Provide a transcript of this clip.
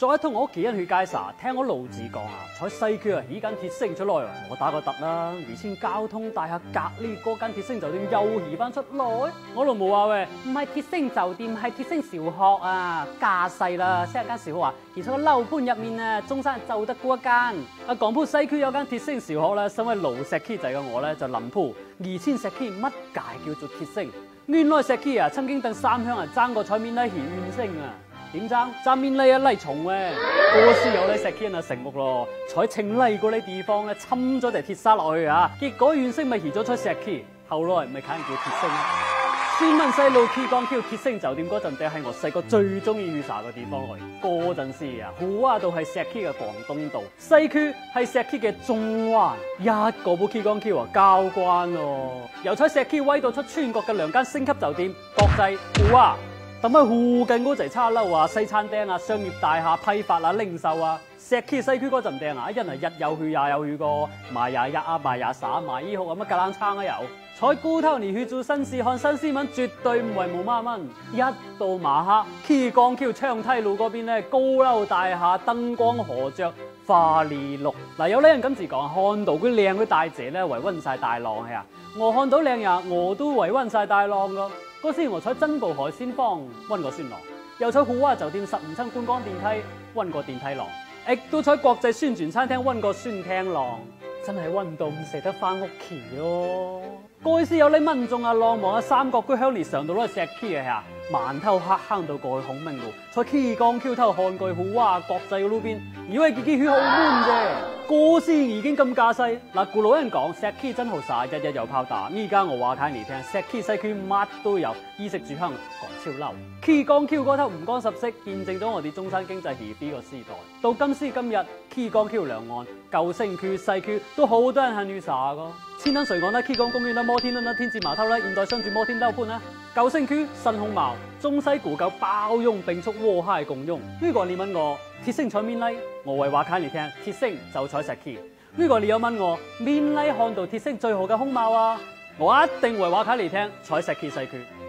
昨日同我屋企人去街市，聽我老子講啊，在西區啊，依間鐵星出來，我打個突啦。而前交通大廈隔離嗰間鐵星酒店又移翻出來，我老母話喂，唔係鐵星酒店，係鐵星小學啊，架勢啦，先係間小學啊，而且個樓盤入面啊，中山就得嗰一間。啊，廣埔西區有間鐵星小學咧，身為老石 K 仔嘅我咧就諗鋪2000石 K 乜解叫做鐵星？原來石 K 啊，曾經等三鄉啊爭過彩面嚟顯遠星啊！點爭面嚟啊嚟重嘅，嗰時有咧石 K 啊成屋咯，在清麗嗰啲地方咧侵咗條鐵砂落去啊，結果遠星咪移咗出石 K， 後來咪揀人叫鐵星。專門細路 K 講叫鐵星酒店嗰陣，定係我細個最中意去耍嘅地方嚟。嗰陣時啊，虎娃道係石 K 嘅廣東道，西區係石 K 嘅中環，一個部 K 講 Q 啊交關咯。由在石 K 威到出全國嘅2間星級酒店，國際虎娃。同埋附近嗰陣茶樓啊、西餐廳啊、商業大廈批發啊、零售啊，石 K 西區嗰陣訂啊，一人係日有去也有去過，賣廿1啊、賣廿3、賣衣服啊乜格冷餐都有。在古頭年去做新事看新新聞，絕對唔係冇乜蚊。一到晚黑 ，K 江橋長梯路嗰邊咧，高樓大廈、燈光河着、花哩綠。嗱，有啲人咁時講，看到佢靚佢大姐咧，維溫晒大浪係啊！我看到靚人，我都維溫晒大浪噶。嗰時我在珍寶海鮮坊溫過酸浪，又在虎娃酒店15層觀光電梯溫過電梯浪，亦都在國際宣傳餐廳溫過酸廳浪，真係溫到唔捨得翻屋企咯。嗰時有啲民眾啊浪望啊三角區鄉里上到攞石 K 嘅嚇，饅頭黑坑到過去孔明路，在 K 江橋頭看過虎娃國際嘅路邊，以為自己去澳門啫。嗰時已經咁架勢，嗱，古老人講石 K 真好耍，日日有炮打。依家我話睇嚟聽，石 K 西區乜都有，衣食住行講超流。K 江橋嗰頭五光十色，見證咗我哋中山經濟起飛個時代。到今時今日 ，K 江橋兩岸、舊城區、西區都好多人肯去耍個。千燈水岸啦 ，K 江公園啦，摩天輪啦，天字碼頭啦，現代商住摩天樓盤啦，舊城區新鴻茅、中西古舊包容並蓄和諧共融。如果你問我鐵星在面嚟，我會話俾你聽，鐵星就在石 K。如果你有問我面嚟看到鐵星最好嘅風貌啊，我一定會話俾你聽，在石 K 西區。